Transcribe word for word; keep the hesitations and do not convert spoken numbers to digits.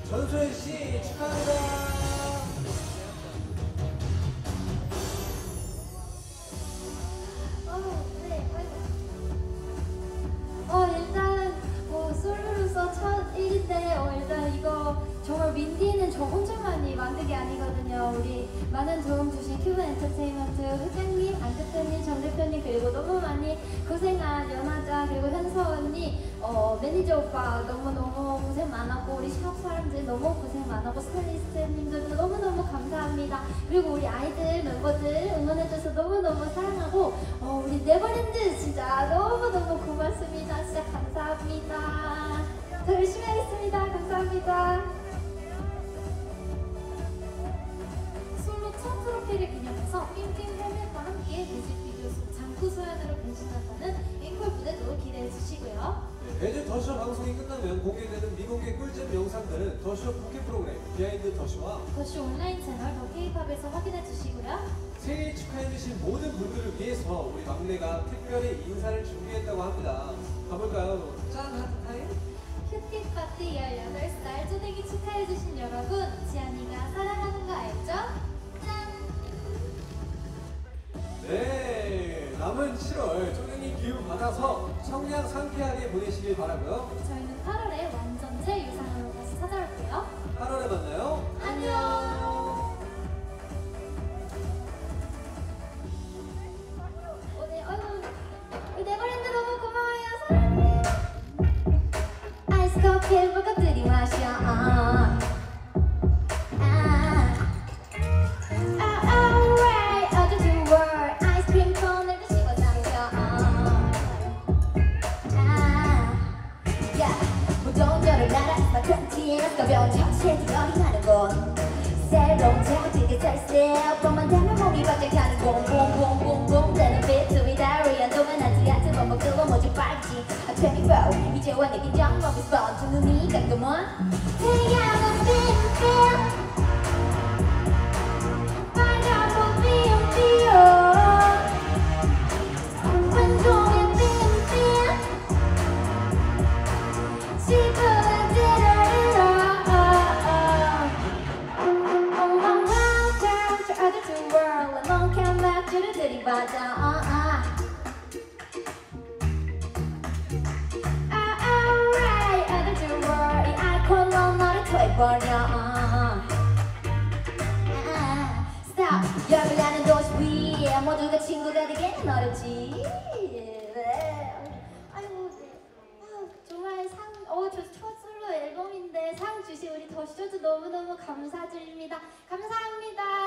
전소연 씨 축하합니다. 어, 네. 어, 일단 뭐 솔로로서 첫 일인데 어, 일단 이거 정말 윈디는 저 혼자만이 만든 게 아니거든요. 우리 많은 도움 주신 큐브 엔터테인먼트 회장님, 안 대표님, 정 대표님 그리고 너무 많이 고생한 연하자 그리고 현서 언니, 어, 매니저 오빠 너무너무 고생 많았고 우리 샵 사람들 너무 고생 많았고 스타일리스트님들도 너무너무 감사합니다. 그리고 우리 아이들 멤버들 응원해줘서 너무너무 사랑하고 어, 우리 네버랜드 진짜 너무너무 고맙습니다. 진짜 감사합니다. 더 열심히 하겠습니다. 감사합니다. 솔로 첫 트로피를 기념해서 핑핑 헬멧과 함께 뮤직비디오 속 장구 소연으로 변신한다는 앵콜 무대도 기대해 주시고요. 네, 매주 더쇼 방송이 끝나면 공개되는 미공개 꿀잼 영상들은 더쇼 포켓 프로그램 비하인드 더쇼와 더쇼 온라인 채널 더 케이팝에서 확인해 주시고요. 생일 축하해주신 모든 분들을 위해서 우리 막내가 특별히 인사를 준비했다고 합니다. 가볼까요? 짠! 하트 타임! 큐티 파티 열여덟 살 쪼댕이 축하해주신 여러분, 지안이가 사랑하는 거 알죠? 짠! 네, 남은 칠월 쪼댕이 기운 받아서 청량 상쾌하게 보내시길 바라고요. 저희는 팔월에 완전체 유상으로 다시 찾아올게요. 팔월에 만나요. 안녕! 오늘 어휴 우리 네버랜드 너무 고마워요. 사랑해. 아이스 커피 먹어들이 마셔. 아, 아, alright. 어제 두월 아이스크림 콘을 드시고 남겨. 아, 야, 무동전을 날아 트렌치에서 가벼운 첫째 두려이 나는 곳. 새로운 자극이 살세 뻔만 되면 몸이 바짝하는 봄봄봄봄봄 되는 비투비 다이어리 한동안 하지 않지 반복되고 모두 빨지 이십사 이제와 내 긴장 몸이 스펀지 눈이 가끔은 태양은 빙빙 빨간 봄 빙빙 한동안 빙빙 지구는 들어라. Other two world, and long come back to the dirty bada. Uh uh. Ah, alright. Other two world, 이 아이콘 넌 너를 퇴버려. Uh uh. Stop. 열불나는 도시 위에 모두가 친구가 되기는 어렵지. 아이고, 아, 정말 상, 어, 저 첫 솔로 앨범인데 상 주신 우리 더쇼도 너무너무 감사드립니다. 감사합니다.